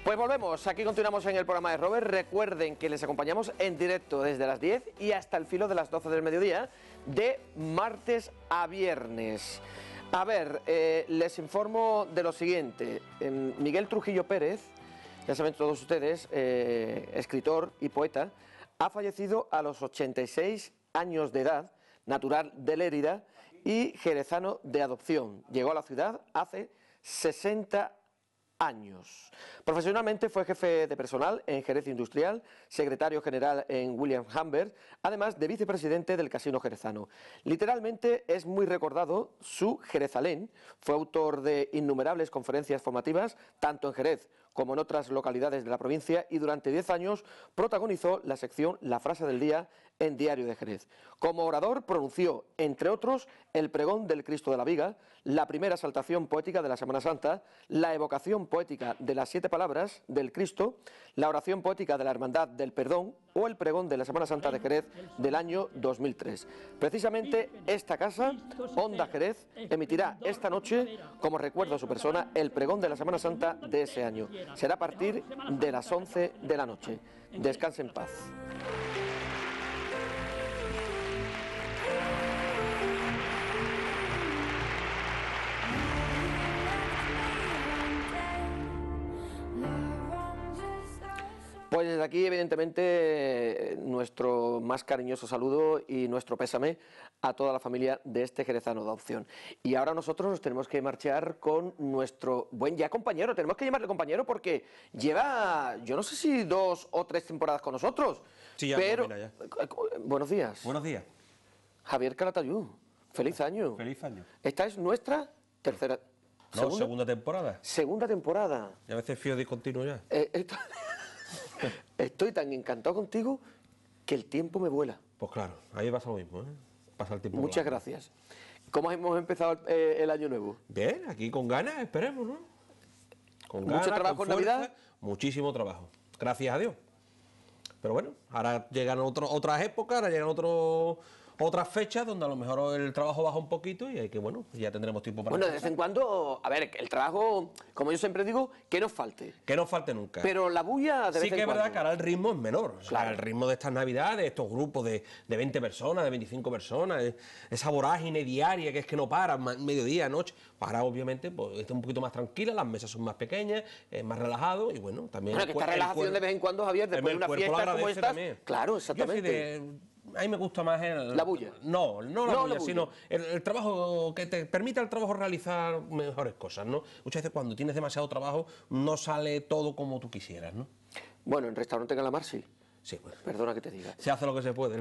Pues volvemos, aquí continuamos en el programa de Robert. Recuerden que les acompañamos en directo desde las 10 y hasta el filo de las 12 del mediodía, de martes a viernes. A ver, les informo de lo siguiente. Miguel Trujillo Pérez, ya saben todos ustedes, escritor y poeta, ha fallecido a los 86 años de edad, natural de Lérida y jerezano de adopción. Llegó a la ciudad hace 60 años. Profesionalmente fue jefe de personal en Jerez Industrial, secretario general en William Humbert, además de vicepresidente del Casino Jerezano. Literalmente es muy recordado su Jerezalén. Fue autor de innumerables conferencias formativas, tanto en Jerez como en otras localidades de la provincia, y durante 10 años protagonizó la sección La Frase del Día en Diario de Jerez. Como orador pronunció, entre otros, el pregón del Cristo de la Viga, la primera exaltación poética de la Semana Santa, la evocación poética de las 7 palabras del Cristo, la oración poética de la Hermandad del Perdón o el pregón de la Semana Santa de Jerez del año 2003. Precisamente esta casa, Onda Jerez, emitirá esta noche, como recuerdo a su persona, el pregón de la Semana Santa de ese año. Será a partir de las 11 de la noche. Descanse en paz. Pues desde aquí, evidentemente, nuestro más cariñoso saludo y nuestro pésame a toda la familia de este jerezano de adopción. Y ahora nosotros nos tenemos que marchar con nuestro buen ya compañero. Tenemos que llamarle compañero porque lleva, yo no sé si 2 o 3 temporadas con nosotros. Sí, ya, pero ya. Buenos días. Buenos días. Javier Calatayud, feliz año. Feliz año. Esta es nuestra tercera... No, segunda temporada. Segunda temporada. Y a veces fío discontinuo ya. Estoy tan encantado contigo que el tiempo me vuela. Pues claro, ahí pasa lo mismo, ¿eh? Pasa el tiempo. Muchas gracias. ¿Cómo hemos empezado el año nuevo? Bien, aquí con ganas, esperemos, ¿no? Con ganas, ¿Mucho trabajo con en fuerza, Navidad? Muchísimo trabajo, gracias a Dios. Pero bueno, ahora llegan otras épocas, ahora llegan otras fechas donde a lo mejor el trabajo baja un poquito y hay que, bueno, ya tendremos tiempo para... Bueno, de vez en cuando, a ver, el trabajo, como yo siempre digo, que no falte. Que no falte nunca. Pero la bulla de vez en cuando. Sí que es verdad que ahora el ritmo es menor. O sea, Claro. el ritmo de estas navidades, estos grupos de 20 personas, de 25 personas, esa vorágine diaria que es que no para, mediodía, noche. Ahora obviamente pues, está un poquito más tranquila, las mesas son más pequeñas, más relajado y bueno, también... Bueno, que esta relajación de vez en cuando, Javier, después de una fiesta como esta... Claro, exactamente. A mí me gusta más la bulla. No la bulla, sino el trabajo que te permita el trabajo realizar mejores cosas, ¿no? Muchas veces cuando tienes demasiado trabajo no sale todo como tú quisieras, ¿no? Bueno, en Restaurante Calamar sí. Sí, bueno. Perdona que te diga. Se hace lo que se puede, ¿no?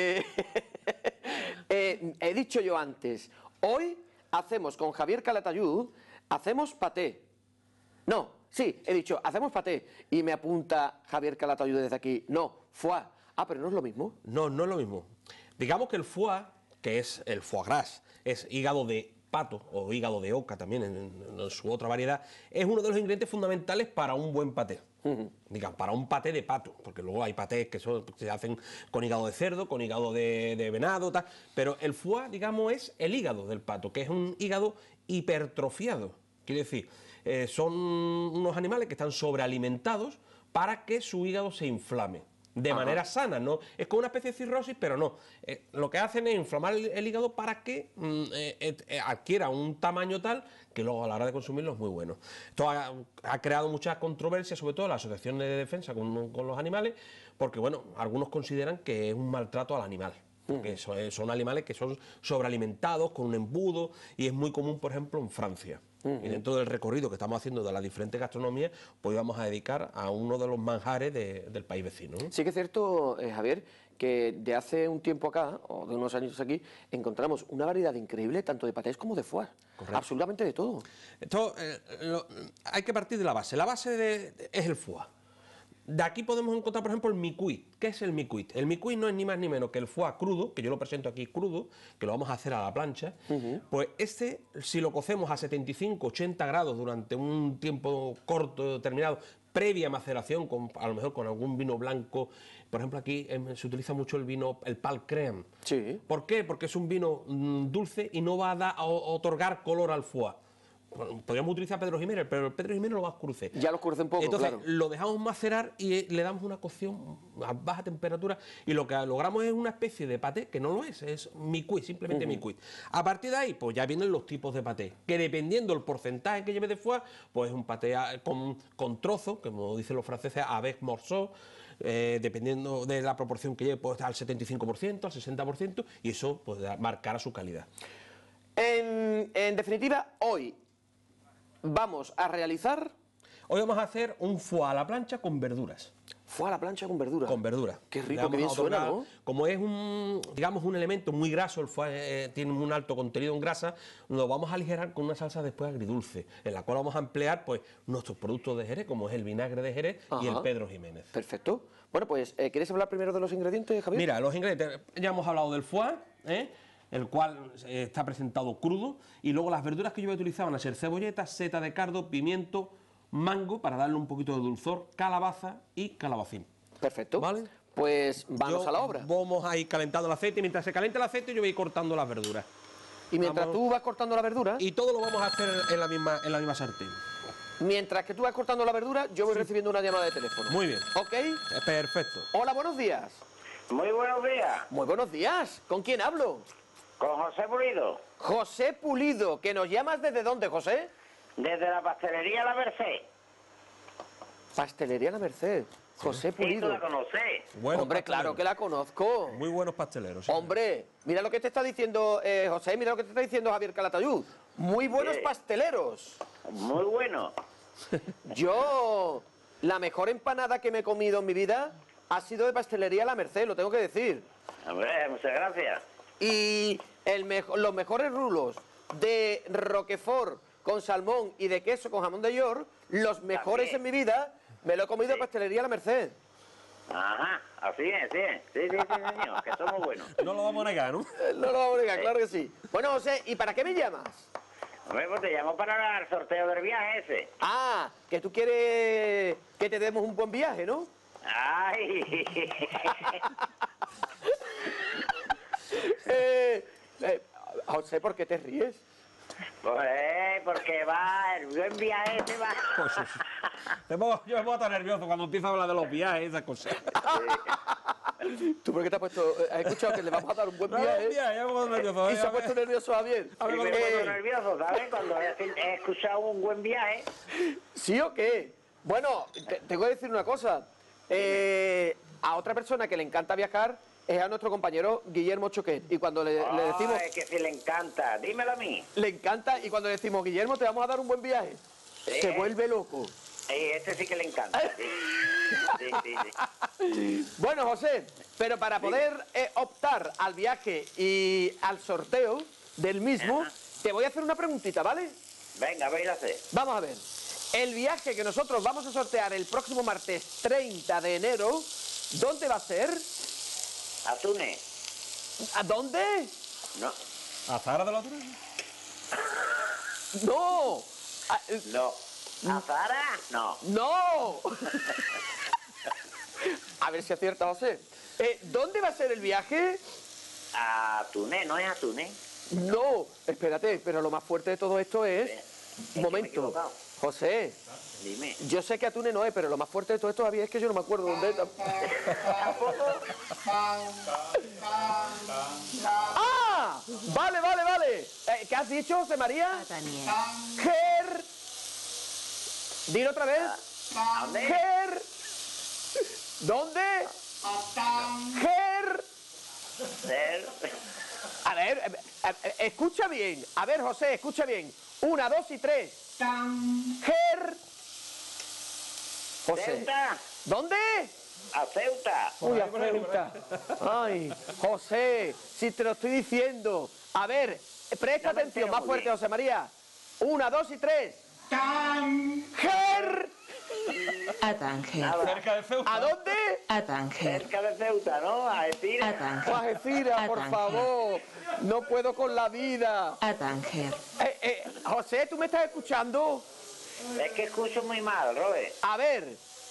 He dicho yo antes, hoy hacemos con Javier Calatayud, hacemos paté. No, sí, he dicho, hacemos paté. Y me apunta Javier Calatayud desde aquí, no, foie. Ah, pero no es lo mismo. No, no es lo mismo. Digamos que el foie, que es el foie gras, es hígado de pato o hígado de oca también en su otra variedad, es uno de los ingredientes fundamentales para un buen paté. Digamos, para un paté de pato, porque luego hay patés que se hacen con hígado de cerdo, con hígado de venado, tal, pero el foie, digamos, es el hígado del pato, que es un hígado hipertrofiado. Quiere decir, son unos animales que están sobrealimentados para que su hígado se inflame. De manera sana, ¿no? Es como una especie de cirrosis, pero no. Lo que hacen es inflamar el hígado para que adquiera un tamaño tal que luego a la hora de consumirlo es muy bueno. Esto ha creado muchas controversias, sobre todo la Asociación de Defensa con los animales, porque, bueno, algunos consideran que es un maltrato al animal. Que son animales que son sobrealimentados con un embudo y es muy común, por ejemplo, en Francia. Y dentro del recorrido que estamos haciendo de las diferentes gastronomías, pues vamos a dedicar a uno de los manjares del país vecino, ¿no? Sí que es cierto, Javier, que de hace un tiempo acá, o de unos años aquí, encontramos una variedad increíble tanto de patés como de foie. Correcto. Absolutamente de todo. Esto hay que partir de la base. La base es el foie. De aquí podemos encontrar, por ejemplo, el micuit. ¿Qué es el micuit? El micuit no es ni más ni menos que el foie crudo, que yo lo presento aquí crudo, que lo vamos a hacer a la plancha. Pues si lo cocemos a 75-80 grados durante un tiempo corto determinado, previa maceración, a lo mejor con algún vino blanco, por ejemplo aquí se utiliza mucho el Pal Crème. Sí. ¿Por qué? Porque es un vino dulce y no va a otorgar color al foie. podríamos utilizar Pedro Jiménez, pero el Pedro Jiménez lo va a oscurecer. Ya lo oscurece un poco, Entonces, claro. lo dejamos macerar y le damos una cocción a baja temperatura y lo que logramos es una especie de paté, que no lo es mi-cuit, simplemente mi-cuit. A partir de ahí, pues ya vienen los tipos de paté, que dependiendo del porcentaje que lleve de foie, pues es un paté con trozo, como dicen los franceses, avec morceau, dependiendo de la proporción que lleve, puede estar al 75%, al 60%, y eso pues marcará su calidad. En definitiva, hoy vamos a realizar Hoy vamos a hacer un foie a la plancha con verduras. foie a la plancha con verdura. Con verdura. Qué Le rico, vamos qué bien a suena, otorgar- ¿no? Como es digamos, un elemento muy graso, el foie tiene un alto contenido en grasa, lo vamos a aligerar con una salsa después agridulce, en la cual vamos a emplear pues nuestros productos de Jerez, como es el vinagre de Jerez y el Ajá. Pedro Jiménez. Perfecto. Bueno, pues, ¿quieres hablar primero de los ingredientes, Javier? Mira, los ingredientes, ya hemos hablado del foie, el cual está presentado crudo, y luego las verduras que yo voy a utilizar van a ser cebolleta, seta de cardo, pimiento, mango, para darle un poquito de dulzor, calabaza y calabacín. Perfecto. ¿Vale? Pues vamos Yo- a la obra. Vamos a ir calentando el aceite, y mientras se calienta el aceite yo voy a ir cortando las verduras. Y mientras vamos- tú vas cortando la verdura, Y todo lo vamos a hacer en la misma sartén. mientras que tú vas cortando la verdura, yo voy recibiendo una llamada de teléfono. Muy bien. ¿Ok? Perfecto. Hola, buenos días. Muy buenos días, Muy buenos días. ¿Con quién hablo? con José Pulido, José Pulido. ¿Que nos llamas desde dónde, José? desde la pastelería La Merced. Pastelería La Merced. José ¿Y tú Pulido. la conocés? Buenos Hombre, claro pasteleros. que la conozco. Muy buenos pasteleros. sí. Hombre, mira lo que te está diciendo José, mira lo que te está diciendo Javier Calatayud. Muy buenos Sí. pasteleros. Muy bueno. Yo, la mejor empanada que me he comido en mi vida ha sido de Pastelería La Merced, lo tengo que decir. Hombre, muchas gracias. Y los mejores rulos de Roquefort con salmón y de queso con jamón de York, los mejores También. en mi vida, me lo he comido de Sí. Pastelería La Merced. Ajá, así es, sí. Sí, señor, que somos buenos. No lo vamos a negar, ¿no? No lo vamos a negar, claro que sí. Bueno, José, ¿y para qué me llamas? Hombre, pues te llamo para el sorteo del viaje ese. Ah, que tú quieres que te demos un buen viaje, ¿no? Ay, José, ¿por qué te ríes? pues porque va, el buen viaje ese va. Yo me pongo tan nervioso cuando empiezo a hablar de los viajes y esas cosas. ¿Tú por qué te has puesto? ¿Has escuchado que le vamos a dar un buen No, viaje? ya me pongo nervioso. Y se ha puesto nervioso Javier. A ver, Y me cuando- pongo nervioso, ¿sabes? Cuando he escuchado un buen viaje. ¿Sí o qué? Bueno, tengo que decir una cosa. A otra persona que le encanta viajar es a nuestro compañero Guillermo Choquet. Y cuando le decimos, Es que si le encanta, dímelo a mí. le encanta, y cuando le decimos, Guillermo, te vamos a dar un buen viaje, se vuelve loco. Este sí que le encanta. Sí, sí, sí. Bueno, José, pero para poder optar al viaje y al sorteo del mismo, Ajá. te voy a hacer una preguntita, ¿vale? Venga, ve y lo hacer. Vamos a ver. El viaje que nosotros vamos a sortear el próximo martes 30 de enero, ¿dónde va a ser? ¿A Túnez? ¿A dónde? No, ¿A Zara de la Torre? ¡No! no. ¿A Zara? No. ¡No! A ver si acierta, José. ¿Dónde va a ser el viaje? ¿A Túnez? ¿No es a Túnez? No, espérate, pero lo más fuerte de todo esto es... Es que Un me he momento, equivocado. José, Dime. yo sé que a Túnez no es, pero lo más fuerte de todo esto, Javier, es que yo no me acuerdo dónde es. ¿Tampoco? ¡Ah! Vale, vale, vale. ¿Qué has dicho, José María? Daniel. Ger... Dilo otra vez. ¿A dónde? Ger... ¿Dónde? Ger... Ser. A ver, escucha bien. A ver, José, escucha bien. 1, 2 y 3. Ger... José. Ceuta. ¿Dónde? A Ceuta. Uy, a Ceuta. Ay, José, si te lo estoy diciendo. A ver, presta No me atención, entero más muy fuerte, bien. José María. 1, 2 y 3. Ger... A Tánger. Nada. Cerca de Ceuta. ¿A dónde? A Tánger. Cerca de Ceuta, ¿no? A decir. A Tánger. Algeciras, por A Tánger. favor. No puedo con la vida. A Tánger. José, ¿tú me estás escuchando? Es que escucho muy mal, Robert. A ver.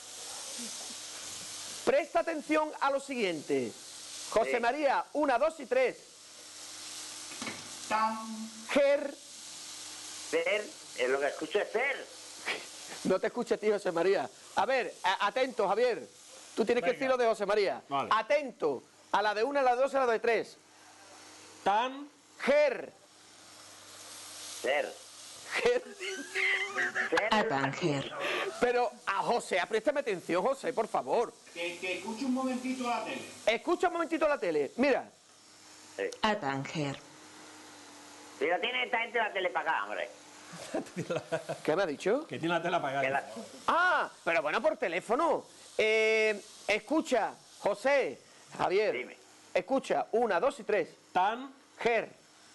Presta atención a lo siguiente. José Sí. María, 1, 2 y 3. Ger... Ser. lo que escucho es ser. No te escuche, tío, José María. A ver, atento, Javier. Tú tienes que Venga. decir lo de José María. Vale. Atento. A la de 1, a la de 2, a la de 3. Tan. Ger. Ser. Ger. Ser. A Tánger. Pero a José, préstame atención, José, por favor. Que escuche un momentito la tele. Escucha un momentito la tele. Mira. A Tánger. Si la tiene esta gente la tele para acá, hombre. ¿Qué me ha dicho? Que tiene la tela apagada. Que la- Ah, pero bueno, por teléfono. Escucha, José, Javier. Dime. Escucha, 1, 2 y 3. Tan. Ger.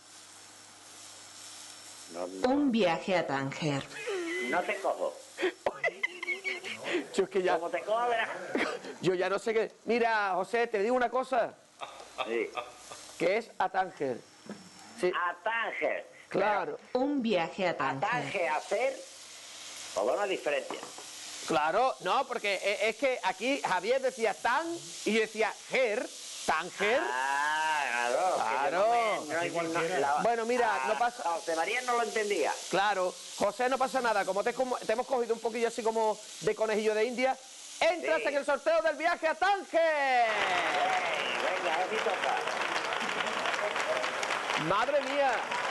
Un viaje a Tánger. No te cojo. Yo es que ya, Como te cojo, verás. yo ya no sé qué. Mira, José, te digo una cosa, Sí. que es a Tánger. Sí, A Tánger. claro, Un viaje a A Tánger. Tánger, a ser. Pues una diferencia. claro, no, porque es que aquí Javier decía tan y yo decía ger, Tánger. Ah, claro. Claro. Que yo no, Bueno, mira, no pasa- José María no lo entendía. Claro, José, no pasa nada, como te hemos cogido un poquillo así como de conejillo de India, entras Sí. en el sorteo del viaje a Tánger. Venga, a ver si toca. Madre mía.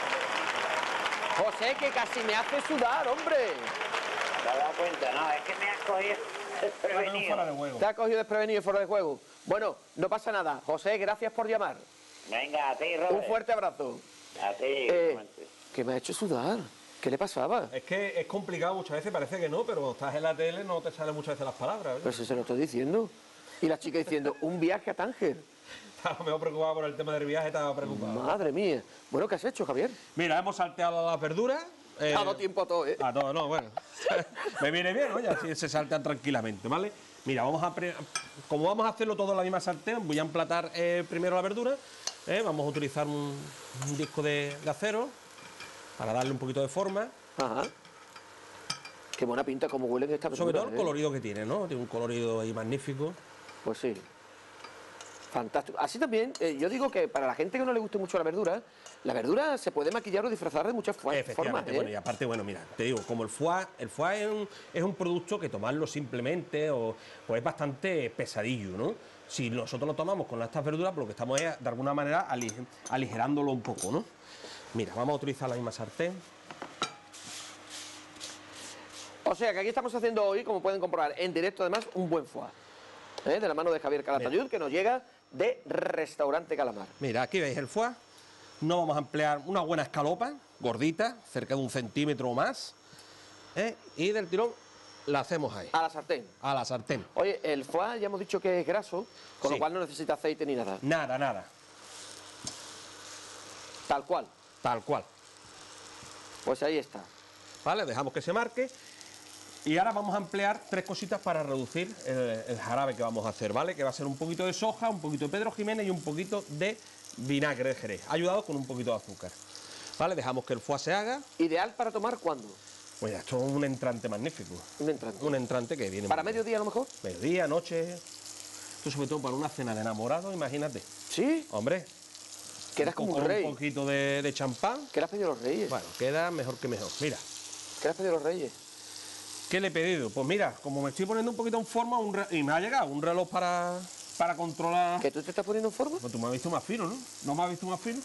José, que casi me hace sudar, hombre. ¿Te has dado cuenta? No, es que me has cogido desprevenido. Fuera de juego. Te ha cogido desprevenido y fuera de juego. Bueno, no pasa nada. José, gracias por llamar. Venga, a ti, Robert. Un fuerte abrazo. A ti. Que me ha hecho sudar. ¿Qué le pasaba? Es que es complicado muchas veces, parece que no, pero cuando estás en la tele no te salen muchas veces las palabras. Pues eso se lo estoy diciendo. Y la chica diciendo, un viaje a Tánger. Estaba mejor preocupado por el tema del viaje, estaba preocupado. Madre mía. Bueno, ¿qué has hecho, Javier? Mira, hemos salteado las verduras. Ha dado tiempo a todo, ¿eh? A todo, no, bueno. Me viene bien, oye, así se saltean tranquilamente, ¿vale? Mira, como vamos a hacerlo todo en la misma sartén, voy a emplatar primero la verdura. Vamos a utilizar un disco de acero para darle un poquito de forma. Ajá. Qué buena pinta, como huelen estas verduras. Sobre todo el ¿eh? colorido que tiene, ¿no? Tiene un colorido ahí magnífico. Pues sí. Fantástico. Así también, yo digo que para la gente que no le guste mucho la verdura se puede maquillar o disfrazar de muchas formas. Efectivamente, bueno, y ¿eh? aparte, bueno, mira, te digo, como el foie es un producto que tomarlo simplemente pues es bastante pesadillo, ¿no? Si nosotros lo tomamos con estas verduras, pues lo que estamos es, de alguna manera, aligerándolo un poco, ¿no? Mira, vamos a utilizar la misma sartén. O sea que aquí estamos haciendo hoy, como pueden comprobar, en directo además, un buen foie. De la mano de Javier Calatayud, que nos llega de Restaurante Calamar. Mira, aquí veis el foie. No vamos a emplear una buena escalopa, gordita, cerca de 1 centímetro o más. Y del tirón la hacemos ahí, A la sartén. a la sartén. Oye, el foie ya hemos dicho que es graso, con Sí. lo cual no necesita aceite ni nada. Nada, nada, Tal cual. tal cual. Pues ahí está. ¿Vale? Dejamos que se marque. Y ahora vamos a emplear 3 cositas para reducir el jarabe que vamos a hacer, ¿vale? Que va a ser un poquito de soja, un poquito de Pedro Jiménez y un poquito de vinagre de Jerez, ayudado con un poquito de azúcar. ¿Vale? Dejamos que el foie se haga. Ideal para tomar cuándo. Pues ya, esto es un entrante magnífico. Un entrante. Un entrante que viene Para muy bien. mediodía a lo mejor. Mediodía, noche. Esto sobre todo para una cena de enamorado, imagínate. Sí. Hombre, Quedas como con un rey. un poquito de champán. ¿Qué le has pedido a los reyes? Bueno, queda mejor que mejor. Mira, ¿Qué le has pedido a los reyes? ¿qué le he pedido? Pues mira, como me estoy poniendo un poquito en forma, y me ha llegado un reloj para controlar. ¿Que tú te estás poniendo en forma? Pues tú me has visto más fino, ¿no? ¿No me has visto más fino?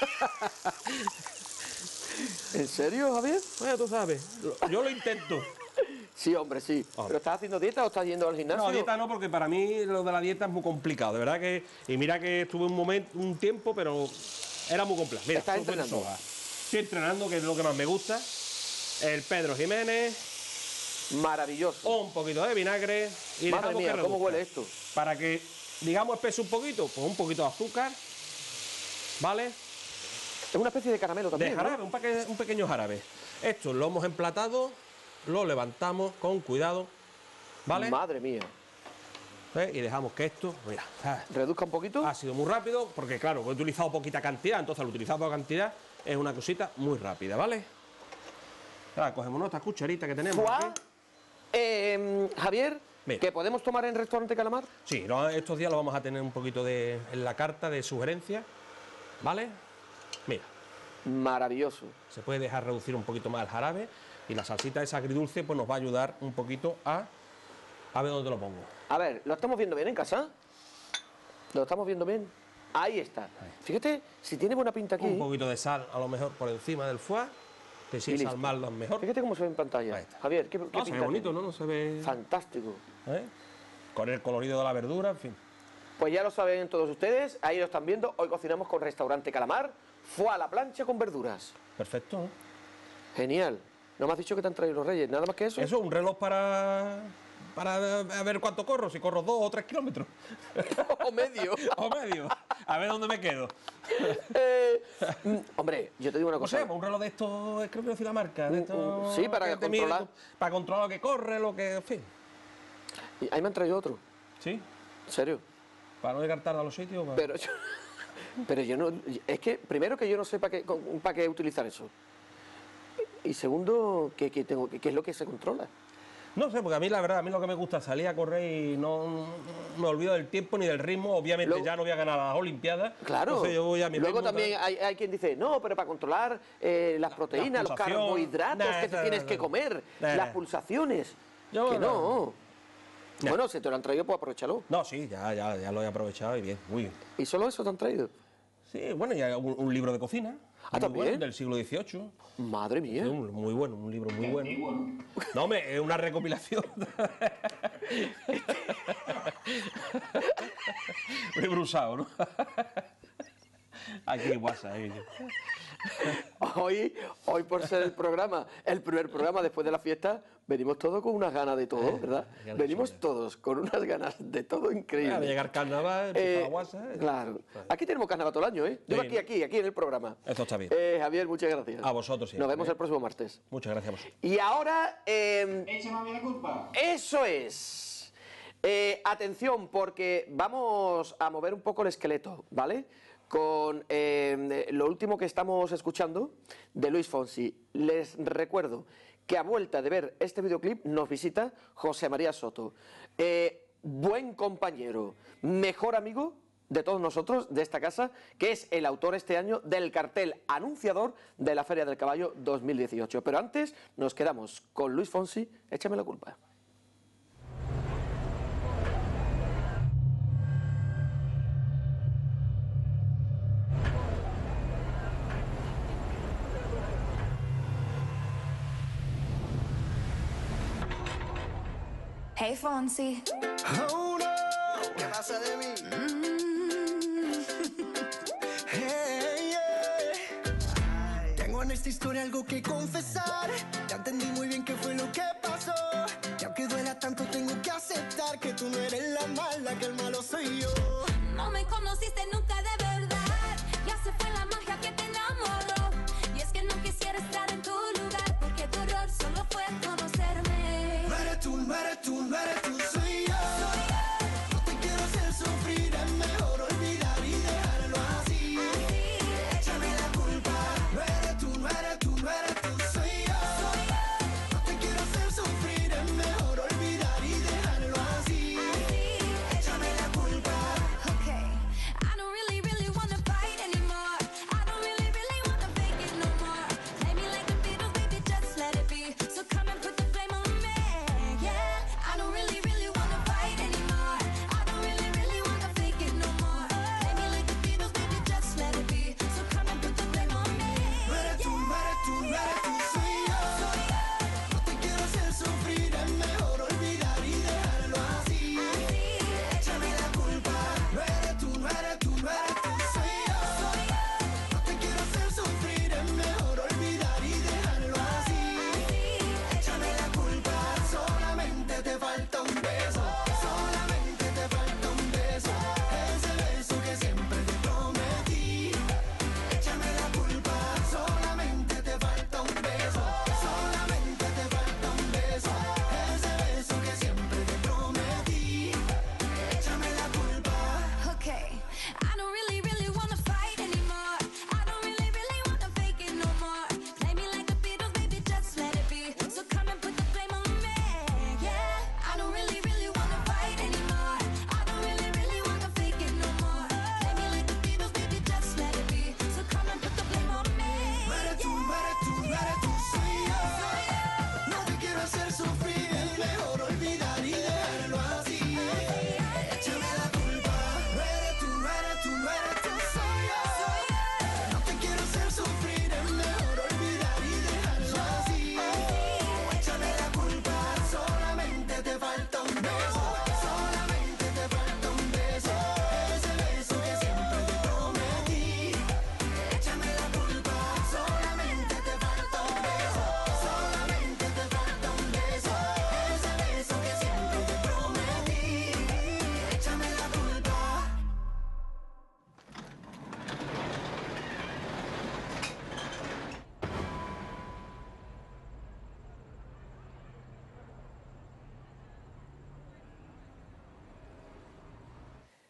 ¿En serio, Javier? Bueno, tú sabes, yo lo intento. Sí, hombre, sí. Hombre. ¿Pero estás haciendo dieta o estás yendo al gimnasio? No, dieta no, porque para mí lo de la dieta es muy complicado, de verdad que... Y mira que estuve un tiempo, pero era muy complejo. Mira, ¿Estás súper entrenando? soja. Estoy entrenando, que es lo que más me gusta. El Pedro Jiménez, Maravilloso. un poquito de vinagre y Madre dejamos mía, que ¿cómo reduzca. huele esto? Para que, digamos, espese un poquito, pues un poquito de azúcar, ¿vale? Es una especie de caramelo también, De ¿no? jarabe, un pequeño jarabe. Esto lo hemos emplatado, lo levantamos con cuidado, ¿vale? Madre mía. Y dejamos que esto, mira, Reduzca un poquito. ha sido muy rápido, porque claro, he utilizado poquita cantidad, entonces al utilizar poca cantidad es una cosita muy rápida, ¿vale? Ahora cogemos nuestra cucharita que tenemos Foie, aquí. Javier, Mira. ¿que podemos tomar en Restaurante Calamar? Sí, estos días lo vamos a tener un poquito en la carta de sugerencias, ¿vale? Mira, Maravilloso. se puede dejar reducir un poquito más el jarabe. Y la salsita esa agridulce pues nos va a ayudar un poquito a ver dónde lo pongo. A ver, ¿lo estamos viendo bien en casa? ¿Lo estamos viendo bien? Ahí está. Fíjate, si tiene buena pinta aquí. Un poquito de sal a lo mejor por encima del foie, que si Y es listo. salmarlo mejor. Fíjate cómo se ve en pantalla. Ahí está. Javier, ¿qué No, pinta se ve bonito, tiene? ¿no? No se ve... Fantástico. ¿eh? Con el colorido de la verdura, en fin. Pues ya lo saben todos ustedes, ahí lo están viendo. Hoy cocinamos con Restaurante Calamar, foie a la plancha con verduras. Perfecto, ¿no? Genial. ¿No me has dicho que te han traído los reyes? ¿Nada más que eso? Eso, un reloj para a ver cuánto corro, si corro 2 o 3 kilómetros. O medio. O medio. A ver dónde me quedo. Hombre, yo te digo una No sé, cosa. pues un reloj de estos, creo que no decir la marca. De estos sí, para que te mide controlar. para controlar lo que corre, lo que... En fin. Y ahí me han traído otro. Sí, ¿En serio? para no llegar tarde a los sitios. Pero yo no... Es que, primero, que yo no sé para qué utilizar eso. Y segundo, ¿qué es lo que se controla? No sé, porque a mí la verdad, a mí lo que me gusta es salir a correr y no me olvido del tiempo ni del ritmo. Obviamente Luego- ya no voy a ganar las Olimpiadas. Claro. Entonces yo voy a mi Luego ritmo, también hay quien dice, no, pero para controlar las proteínas, los pulsación, carbohidratos nah, que te nah, tienes nah, que nah. comer, Nah, las nah. pulsaciones. Yo que no. Nah. Bueno, si te lo han traído, pues aprovechalo. No, sí, ya lo he aprovechado y bien, muy bien. ¿Y solo eso te han traído? Sí, bueno, y hay un libro de cocina. Ah, muy ¿también? bueno, del siglo XVIII. Madre mía. Sí, muy bueno, un libro muy bueno. No, hombre, es una recopilación. Un libro usado, ¿no? Aquí WhatsApp. Hoy por ser el primer programa después de la fiesta, venimos todos con unas ganas de todo, ¿verdad? ganas Venimos de todos con unas ganas de todo increíble. De llegar carnaval, empezar WhatsApp. Claro. Aquí tenemos carnaval todo el año, ¿eh? Digo Sí, aquí en el programa. Esto está bien. Javier, muchas gracias. A vosotros siempre, Nos vemos ¿eh? el próximo martes. Muchas gracias a vosotros. Y ahora, Échame a mí la culpa. eso es. Atención, porque vamos a mover un poco el esqueleto, ¿vale? Con lo último que estamos escuchando de Luis Fonsi. Les recuerdo que a vuelta de ver este videoclip nos visita José María Soto. Buen compañero, mejor amigo de todos nosotros, de esta casa, que es el autor este año del cartel anunciador de la Feria del Caballo 2018. Pero antes nos quedamos con Luis Fonsi, échame la culpa. Hey Fonsi. Oh no, ¿qué pasa de mí? Hey, yeah. Tengo en esta historia algo que confesar. Ya entendí muy bien qué fue lo que pasó. Y aunque duela tanto, tengo que aceptar que tú no eres la mala, que el malo soy yo. No me conociste nunca de verdad. Ya se fue la magia que te enamoró. Y es que no quisiera estar en tu lugar, porque tu error solo fue conocerme. No eres tú, no eres tú, no eres tú, soy yo. No te quiero hacer sufrir, es mejor olvidar y dejarlo así. Échame la culpa. No eres tú, no eres tú, no eres tú, soy yo. No te quiero hacer sufrir, es mejor olvidar y dejarlo así. Échame la culpa. Okay. I don't really, really wanna fight anymore. I don't really, really wanna fake it no more. Play me like the Beatles, baby, just let it be. So come and put the flame on me. Yeah. I don't really, really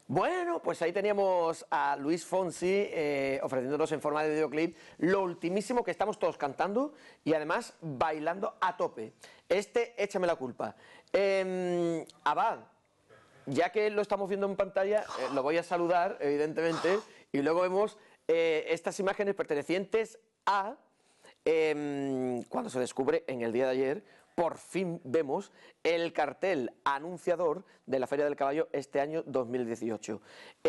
Bueno, pues ahí teníamos a Luis Fonsi ofreciéndonos en forma de videoclip lo ultimísimo que estamos todos cantando y además bailando a tope. Échame la culpa. Abad, ya que lo estamos viendo en pantalla, lo voy a saludar, evidentemente, y luego vemos estas imágenes pertenecientes a cuando se descubre en el día de ayer. Por fin vemos el cartel anunciador de la Feria del Caballo este año 2018.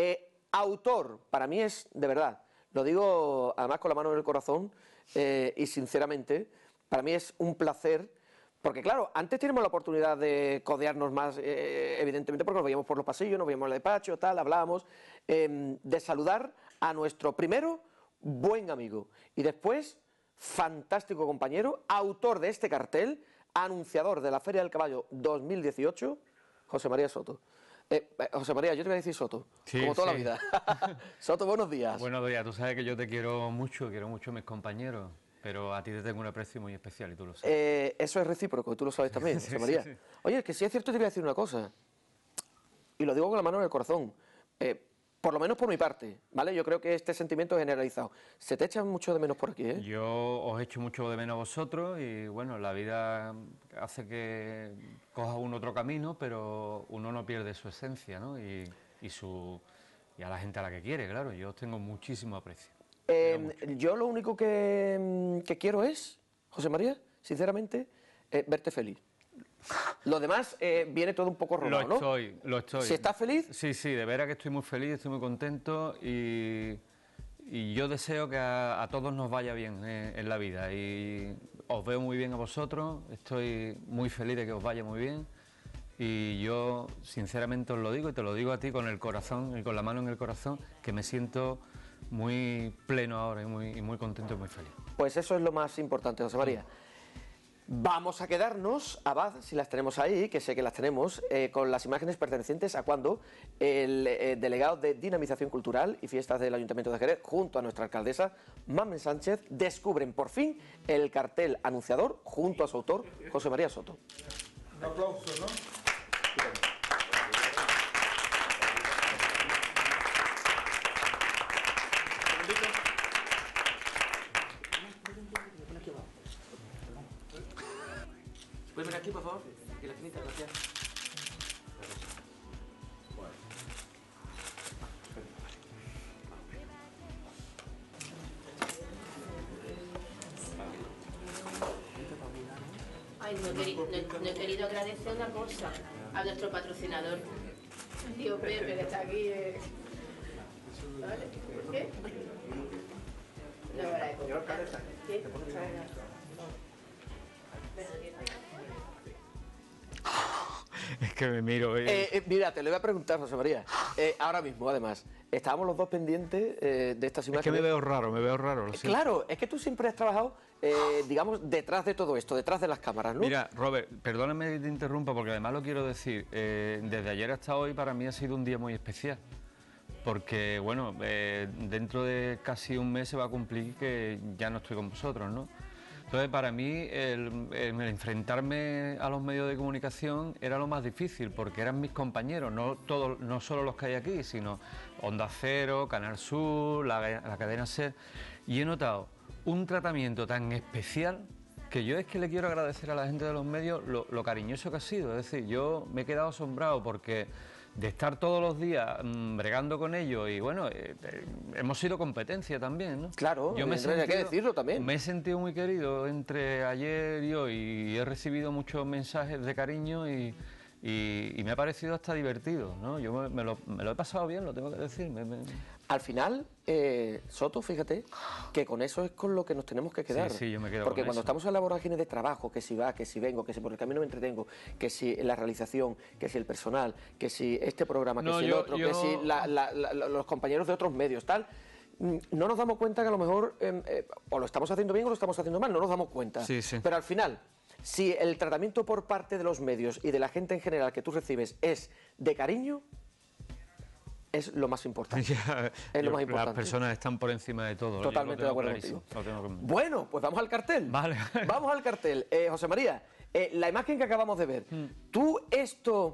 Autor, para mí es, de verdad, lo digo además con la mano en el corazón y sinceramente, para mí es un placer, porque claro, antes teníamos la oportunidad de codearnos más, evidentemente, porque nos veíamos por los pasillos, nos veíamos en el despacho, tal, hablábamos, de saludar a nuestro primero buen amigo y después fantástico compañero, autor de este cartel, anunciador de la Feria del Caballo 2018, José María Soto. José María, yo te voy a decir Soto, Sí, como toda sí. la vida. Soto, buenos días. Buenos días, tú sabes que yo te quiero mucho a mis compañeros, pero a ti te tengo un aprecio muy especial y tú lo sabes. Eso es recíproco, tú lo sabes también, Sí, José María. sí. Oye, es que sí es cierto, te voy a decir una cosa, y lo digo con la mano en el corazón, por lo menos por mi parte, ¿vale? Yo creo que este sentimiento es generalizado. Se te echa mucho de menos por aquí, ¿eh? Yo os echo mucho de menos a vosotros y bueno, la vida hace que coja uno otro camino, pero uno no pierde su esencia, ¿no? Y a la gente a la que quiere, claro. Yo os tengo muchísimo aprecio. Yo lo único que quiero es, José María, sinceramente, verte feliz. Lo demás viene todo un poco robado, ¿no? Lo estoy. Si estás feliz, Sí, sí, de veras que estoy muy feliz, estoy muy contento y yo deseo que a todos nos vaya bien en la vida y os veo muy bien a vosotros, estoy muy feliz de que os vaya muy bien y yo sinceramente os lo digo y te lo digo a ti con el corazón y con la mano en el corazón, que me siento muy pleno ahora y muy contento y muy feliz. pues eso es lo más importante, José María. Vamos a quedarnos, Abad, si las tenemos ahí, que sé que las tenemos, con las imágenes pertenecientes a cuando el delegado de Dinamización Cultural y Fiestas del Ayuntamiento de Jerez, junto a nuestra alcaldesa, Mamen Sánchez, descubren por fin el cartel anunciador junto a su autor, José María Soto. Un aplauso, ¿no? ¿Puedes venir aquí, por favor? Aquí la esquinita, gracias. Ay, no he querido agradecer una cosa a nuestro patrocinador, tío Pepe, que está aquí. ¿Vale? ¿Qué? No, agradezco. ¿Qué? Es que me miro. Mira, te lo voy a preguntar, José María. Ahora mismo, además, estábamos los dos pendientes de estas Es imágenes. que me veo raro, lo siento. Claro, es que tú siempre has trabajado, digamos, detrás de todo esto, detrás de las cámaras, ¿no? Mira, Robert, perdóname que te interrumpa porque además lo quiero decir. Desde ayer hasta hoy para mí ha sido un día muy especial. Porque, bueno, dentro de casi un mes se va a cumplir que ya no estoy con vosotros, ¿no? Entonces, para mí, el enfrentarme a los medios de comunicación era lo más difícil, porque eran mis compañeros, no solo los que hay aquí, sino Onda Cero, Canal Sur, la cadena SER, y he notado un tratamiento tan especial que yo es que le quiero agradecer a la gente de los medios lo cariñoso que ha sido. Es decir, yo me he quedado asombrado porque de estar todos los días bregando con ellos y bueno, hemos sido competencia también, ¿no? Claro, yo hay que decirlo también. Me he sentido muy querido entre ayer y hoy y he recibido muchos mensajes de cariño y me ha parecido hasta divertido, ¿no? Yo me lo he pasado bien, lo tengo que decir. Al final, Soto, fíjate, que con eso es con lo que nos tenemos que quedar. Sí, yo me quedo Porque con cuando eso. estamos en la vorágine de trabajo, que si va, que si vengo, que si por el camino me entretengo, que si la realización, que si el personal, que si este programa, que No, si el yo- otro, yo- que si los compañeros de otros medios, tal, no nos damos cuenta que a lo mejor o lo estamos haciendo bien o lo estamos haciendo mal, no nos damos cuenta. Sí, sí. Pero al final, si el tratamiento por parte de los medios y de la gente en general que tú recibes es de cariño, es lo más importante. Ya, Es lo más importante. Las personas están por encima de todo. Totalmente de acuerdo contigo. contigo. Bueno, pues vamos al cartel. Vale. Vamos al cartel. José María, la imagen que acabamos de ver, ¿tú esto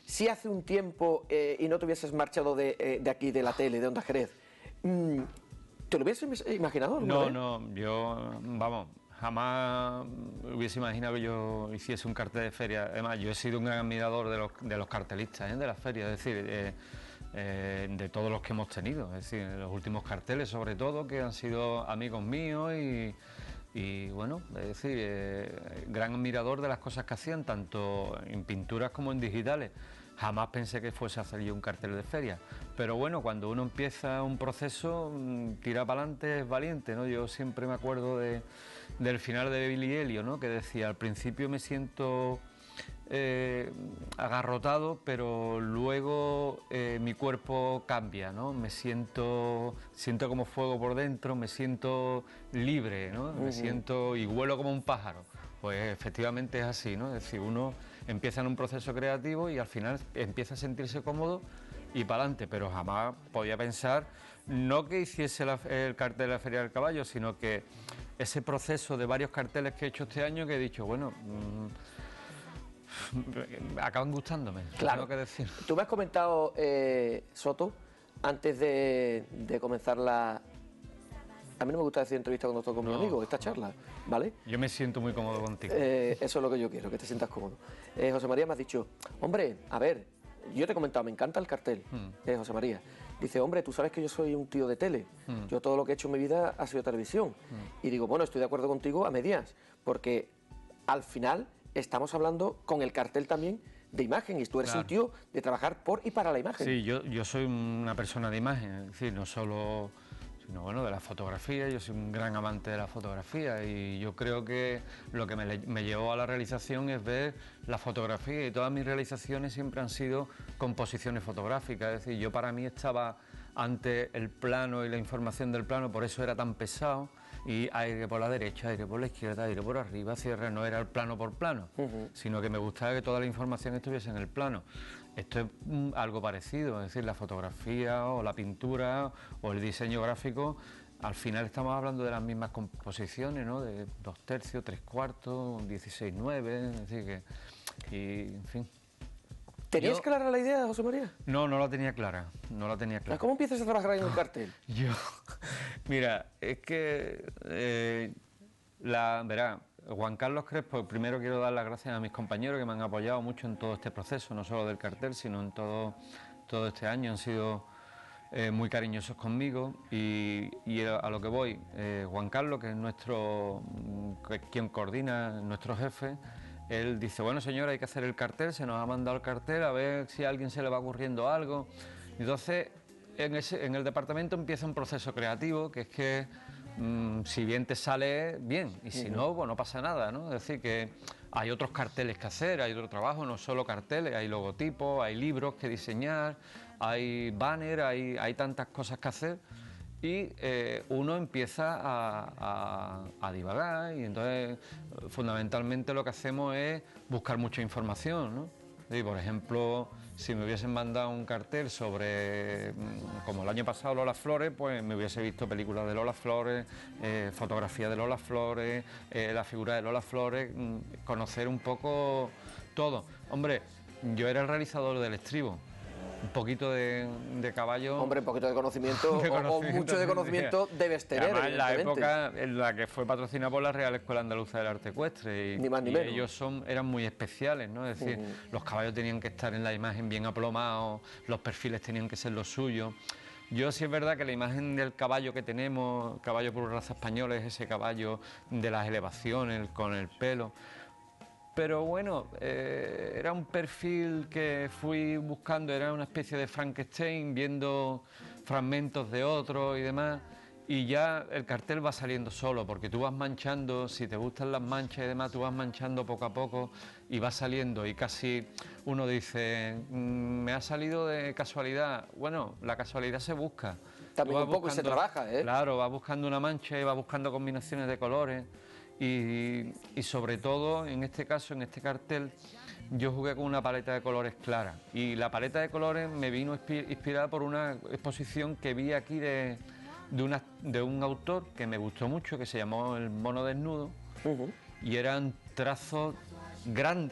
si hace un tiempo y no te hubieses marchado de aquí, de la tele, de Onda Jerez, ¿te lo hubieses imaginado alguna vez? No, yo, vamos, jamás hubiese imaginado que yo hiciese un cartel de feria. Además, yo he sido un gran admirador de los cartelistas de las ferias, es decir, de todos los que hemos tenido, es decir, los últimos carteles sobre todo, que han sido amigos míos y bueno, es decir, gran admirador de las cosas que hacían, tanto en pinturas como en digitales. Jamás pensé que fuese a hacer yo un cartel de feria, pero bueno, cuando uno empieza un proceso, tira para adelante es valiente, ¿no? Yo siempre me acuerdo del final de Billy Elliot, ¿no? Que decía, al principio me siento agarrotado, pero luego mi cuerpo cambia, ¿no? Siento como fuego por dentro, me siento libre, ¿no? Me siento y vuelo como un pájaro. Pues efectivamente es así, ¿no? Es decir, uno empieza en un proceso creativo y al final empieza a sentirse cómodo y para adelante, pero jamás podía pensar, no que hiciese el cartel de la Feria del Caballo, sino que ese proceso de varios carteles que he hecho este año, que he dicho, bueno, acaban gustándome, Claro. tengo que decir. Tú me has comentado, Soto, antes de comenzar la... A mí no me gusta decir entrevista cuando estoy con mi amigo, esta charla, ¿vale? Yo me siento muy cómodo contigo. Eso es lo que yo quiero, que te sientas cómodo. José María me has dicho, hombre, a ver, yo te he comentado, me encanta el cartel, José María. Dice, hombre, tú sabes que yo soy un tío de tele, yo todo lo que he hecho en mi vida ha sido televisión. Y digo, bueno, estoy de acuerdo contigo a medias, porque al final estamos hablando con el cartel también de imagen, y tú eres Claro. un tío de trabajar por y para la imagen. Sí, yo soy una persona de imagen, es decir, no solo, sino bueno, de la fotografía. Yo soy un gran amante de la fotografía y yo creo que lo que me llevó a la realización es ver la fotografía, y todas mis realizaciones siempre han sido composiciones fotográficas. Es decir, yo para mí estaba ante el plano y la información del plano, por eso era tan pesado, y aire por la derecha, aire por la izquierda, aire por arriba, cierre, no era el plano por plano, sino que me gustaba que toda la información estuviese en el plano. Esto es algo parecido, es decir, la fotografía o la pintura o el diseño gráfico, al final estamos hablando de las mismas composiciones, ¿no? De 2/3, 3/4, 16/9, es decir que, y en fin. ¿Tenías Yo- clara la idea, José María? No la tenía clara, no la tenía clara. ¿Cómo empiezas a trabajar en el cartel? Yo, mira, es que, verá, Juan Carlos Crespo, primero quiero dar las gracias a mis compañeros que me han apoyado mucho en todo este proceso, no solo del cartel, sino en todo este año, han sido muy cariñosos conmigo y a lo que voy, Juan Carlos, que es quien coordina, nuestro jefe, él dice, bueno señora, hay que hacer el cartel, se nos ha mandado el cartel, a ver si a alguien se le va ocurriendo algo. Entonces, en el departamento empieza un proceso creativo, que es que si bien te sale, bien, y si no, pues no pasa nada, ¿no? Es decir, que hay otros carteles que hacer, hay otro trabajo, no solo carteles, hay logotipos, hay libros que diseñar, hay banner, hay tantas cosas que hacer, y uno empieza a divagar, y entonces fundamentalmente lo que hacemos es buscar mucha información, ¿no? Y, por ejemplo, si me hubiesen mandado un cartel sobre, como el año pasado, Lola Flores, pues me hubiese visto películas de Lola Flores, fotografía de Lola Flores, la figura de Lola Flores, conocer un poco todo. Hombre, yo era el realizador del estribo. Un poquito de caballo. Hombre, un poquito de conocimiento, o mucho de conocimiento debes tener, Además, en la evidentemente. época en la que fue patrocinada por la Real Escuela Andaluza del Arte Ecuestre. Y, Ni más ni y menos. ellos eran muy especiales, ¿no? Es decir, los caballos tenían que estar en la imagen bien aplomados, los perfiles tenían que ser los suyos. Yo sí es verdad que la imagen del caballo que tenemos, caballo por raza española, es ese caballo de las elevaciones, con el pelo. Pero bueno, era un perfil que fui buscando, era una especie de Frankenstein, viendo fragmentos de otros y demás, y ya el cartel va saliendo solo, porque tú vas manchando, si te gustan las manchas y demás, tú vas manchando poco a poco y va saliendo, y casi uno dice, me ha salido de casualidad. Bueno, la casualidad se busca. También Tú vas un poco se trabaja, ¿eh? Claro, vas buscando una mancha y vas buscando combinaciones de colores. Y sobre todo, en este caso, en este cartel, yo jugué con una paleta de colores clara. Y la paleta de colores me vino inspirada por una exposición que vi aquí de un autor que me gustó mucho, que se llamó El Mono Desnudo. Y eran trazos grandes,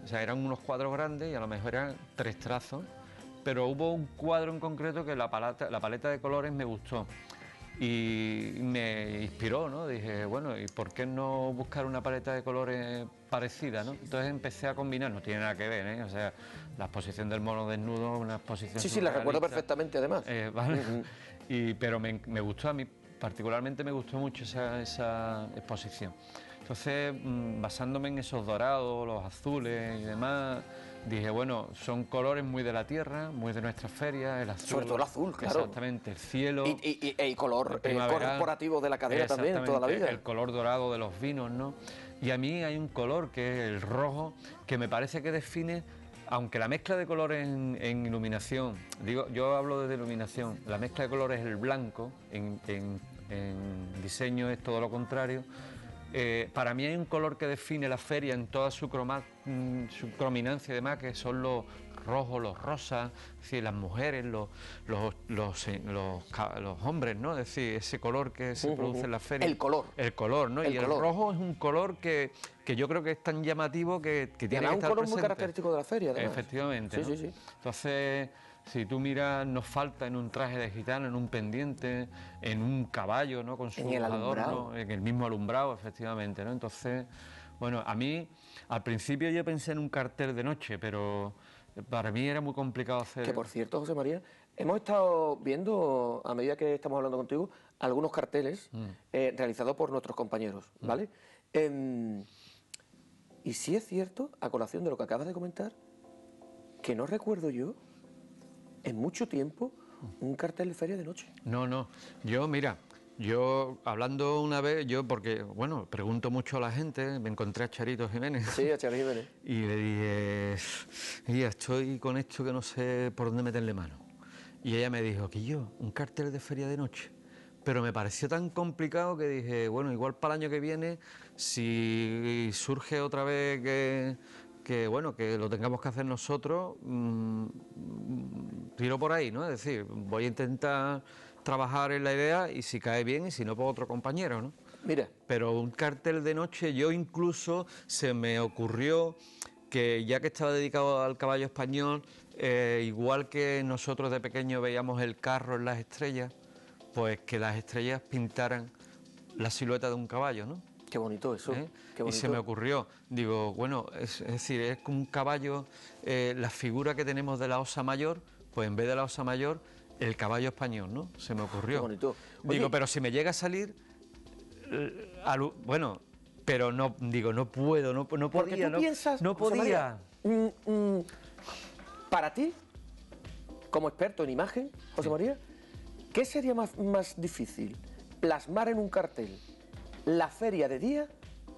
O sea, eran unos cuadros grandes y a lo mejor eran 3 trazos, pero hubo un cuadro en concreto que la paleta de colores me gustó y me inspiró, ¿no? Dije, bueno, ¿y por qué no buscar una paleta de colores parecida, ¿no? Entonces empecé a combinar, no tiene nada que ver, ¿eh? O sea, la exposición del mono desnudo, una exposición Sí, la recuerdo surrealista. perfectamente además. ¿Vale? Pero me gustó, a mí particularmente me gustó mucho esa exposición. Entonces, basándome en esos dorados, los azules y demás, dije, bueno, son colores muy de la tierra, muy de nuestras ferias, el azul. Sobre todo el azul, claro. Exactamente, el cielo. Y color primaveral, corporativo de la cadena también, toda la vida. El color dorado de los vinos, ¿no? Y a mí hay un color que es el rojo, que me parece que define, aunque la mezcla de colores en iluminación, yo hablo de iluminación, la mezcla de colores es el blanco, en diseño es todo lo contrario. Para mí hay un color que define la feria en toda su crominancia y demás, que son los rojos, los rosas, es decir, las mujeres, los hombres, ¿no? Es decir, ese color que se produce en la feria. El color. El color, ¿no? El rojo es un color que yo creo que es tan llamativo que tiene que estar un color presente. muy característico de la feria, además. Efectivamente, Sí, ¿no? sí. Entonces, si tú miras, nos falta en un traje de gitano, en un pendiente, en un caballo, ¿no? Con su En el adorno, alumbrado. en el mismo alumbrado, efectivamente, ¿no? Entonces, bueno, a mí, al principio yo pensé en un cartel de noche, pero para mí era muy complicado hacer... Que por cierto, José María, hemos estado viendo, a medida que estamos hablando contigo, algunos carteles realizados por nuestros compañeros, ¿vale? Y sí es cierto, a colación de lo que acabas de comentar, que no recuerdo yo, en mucho tiempo, un cartel de feria de noche. No, yo hablando una vez, porque, bueno, pregunto mucho a la gente, me encontré a Charito Jiménez. Sí, a Charito Jiménez. Y le dije, ya estoy con esto que no sé por dónde meterle mano. Y ella me dijo, que yo, un cartel de feria de noche. Pero me pareció tan complicado que dije, bueno, igual para el año que viene, si surge otra vez que lo tengamos que hacer nosotros, tiro por ahí, ¿no? Es decir, voy a intentar trabajar en la idea y si cae bien y si no, pues otro compañero, ¿no? Mira. Pero un cartel de noche, yo incluso se me ocurrió que ya que estaba dedicado al caballo español, igual que nosotros de pequeño veíamos el carro en las estrellas, pues que las estrellas pintaran la silueta de un caballo, ¿no? Qué bonito eso. Qué bonito. Y se me ocurrió, digo, bueno, es decir, es como un caballo, la figura que tenemos de la osa mayor, pues en vez de la osa mayor, el caballo español, ¿no? Se me ocurrió. Qué bonito. Digo, Oye, pero si me llega a salir, bueno, pero no, digo, no puedo, no porque podía, tú piensas, no José podía. María, para ti, como experto en imagen, José María, ¿qué sería más difícil? ¿Plasmar en un cartel la feria de día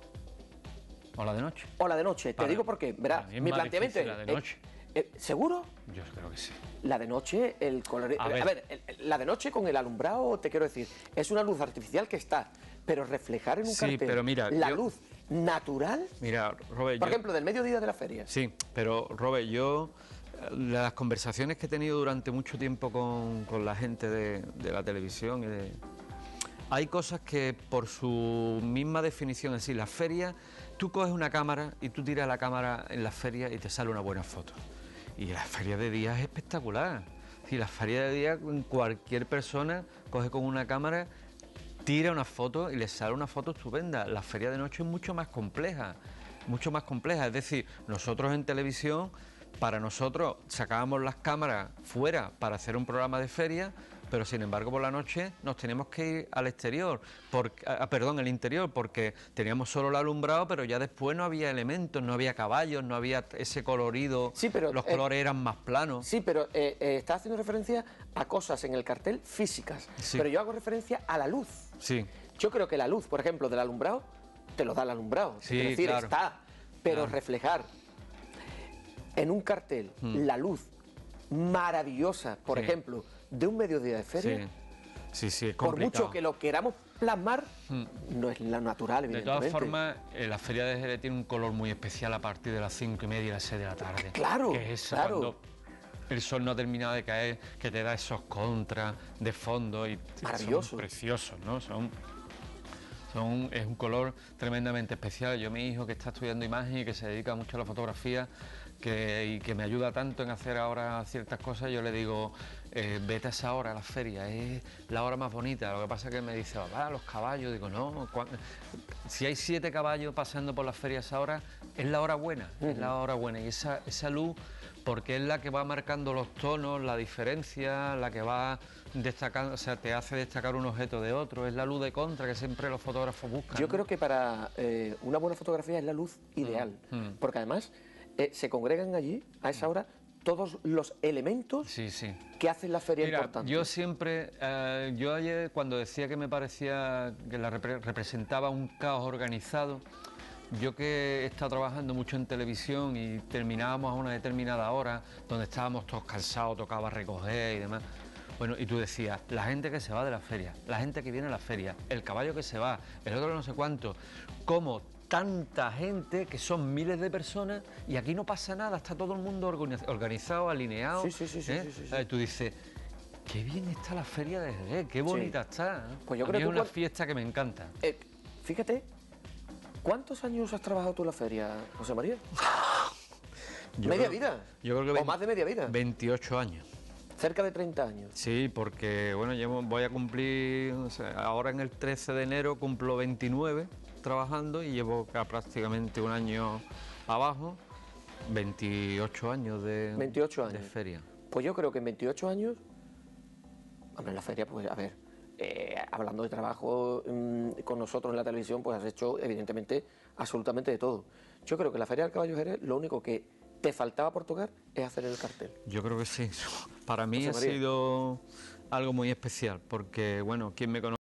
O la de noche. o la de noche? Te Para- digo por qué. Verás, para mí es mi más planteamiento difícil la de noche. ¿Seguro? Yo creo que sí. La de noche, el color... A A ver. ver, la de noche con el alumbrado, te quiero decir, es una luz artificial que está, pero reflejar en un Sí, cartel pero mira, la yo- luz natural, Mira, Robert, por ejemplo, del mediodía de la feria. Sí, pero Robert, yo las conversaciones que he tenido durante mucho tiempo con la gente de la televisión, hay cosas que por su misma definición, es decir, la feria, tú coges una cámara y tú tiras la cámara en la feria y te sale una buena foto. Y la feria de día es espectacular. Si la feria de día, cualquier persona coge con una cámara, tira una foto y le sale una foto estupenda. La feria de noche es mucho más compleja, mucho más compleja. Es decir, nosotros en televisión, para nosotros sacábamos las cámaras fuera para hacer un programa de feria, pero sin embargo por la noche nos teníamos que ir al exterior, al interior, porque teníamos solo el alumbrado, pero ya después no había elementos, no había caballos, no había ese colorido, Sí, pero, los colores eran más planos. Sí, pero está haciendo referencia a cosas en el cartel físicas, Sí. pero yo hago referencia a la luz. Sí. Yo creo que la luz, por ejemplo, del alumbrado, te lo da el alumbrado. Sí, es decir, claro. está, pero Claro. reflejar en un cartel la luz maravillosa, por Sí. ejemplo, de un mediodía de feria, Sí, es por complicado. mucho que lo queramos plasmar, no es la natural, De evidentemente. todas formas, la Feria de Jerez tiene un color muy especial a partir de las 5:30 y las 6 de la tarde. Claro, Que es esa claro. cuando el sol no ha terminado de caer, que te da esos contras de fondo y Maravilloso. son preciosos, ¿no? Son Es un color tremendamente especial. Yo, mi hijo que está estudiando imagen y que se dedica mucho a la fotografía y que me ayuda tanto en hacer ahora ciertas cosas, yo le digo, vete a esa hora a la feria, es la hora más bonita. Lo que pasa es que me dice, papá, los caballos. Digo, no, si hay 7 caballos pasando por la feria a esa hora, es la hora buena, es la hora buena. Y esa luz, porque es la que va marcando los tonos, la diferencia, la que va destacando, o sea, te hace destacar un objeto de otro, es la luz de contra que siempre los fotógrafos buscan. Yo creo que para una buena fotografía es la luz ideal, porque además se congregan allí, a esa hora, todos los elementos que hacen la feria importante. Yo siempre, yo ayer cuando decía que me parecía que representaba un caos organizado, yo que he estado trabajando mucho en televisión y terminábamos a una determinada hora, donde estábamos todos cansados, tocaba recoger y demás. Bueno, y tú decías, la gente que se va de la feria, la gente que viene a la feria, el caballo que se va, el otro no sé cuánto, como tanta gente, que son miles de personas, y aquí no pasa nada, está todo el mundo organizado, alineado. Tú dices, qué bien está la feria de Jerez, qué bonita está. Pues yo a creo mí que es una fiesta que me encanta. Fíjate, ¿cuántos años has trabajado tú en la feria, José María? ¿Media vida? Yo creo que ¿O más de media vida? 28 años. Cerca de 30 años. Sí, porque bueno, voy a cumplir, o sea, ahora en el 13 de enero cumplo 29 trabajando y llevo prácticamente un año abajo, 28 años de 28 años. De feria. Pues yo creo que en 28 años, hombre, en la feria, pues a ver, hablando de trabajo con nosotros en la televisión, pues has hecho evidentemente absolutamente de todo. Yo creo que la Feria del Caballo Jerez, lo único que te faltaba por tocar es hacer el cartel. Yo creo que sí. Para mí ha sido algo muy especial, porque bueno, quien me conoce